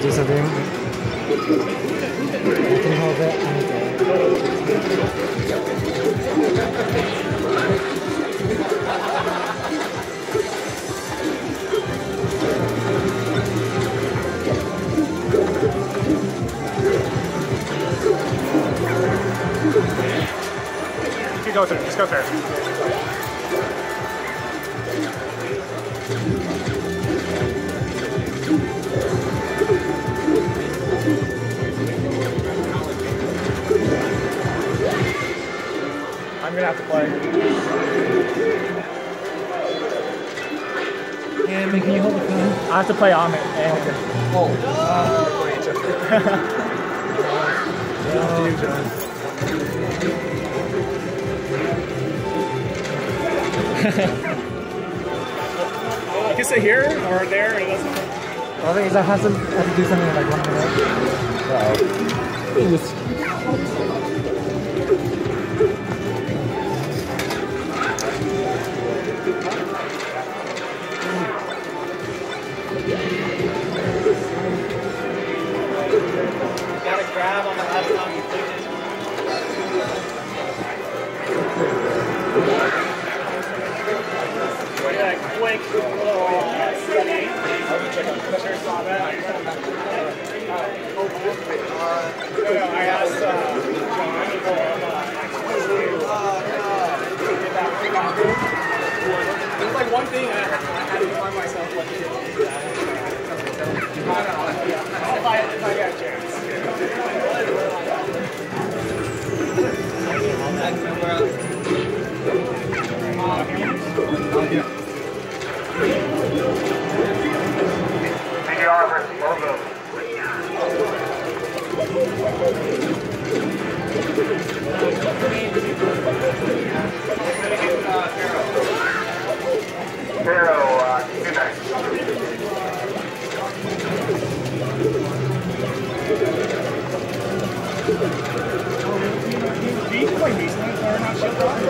do something. Can you hold it? You can go through. Just go through. I'm gonna have to play. And can you hold the phone? I have to play on it. And you can sit here or there. It doesn't. I think that has to do something in like 1 minute. Gotta grab on the last time you push it. Quick little study. I asked John there's like one thing I had to remind myself what to do. I don't know. If I get a chance. CDR versus logo. Pharaoh, good night. Do you play recently or not?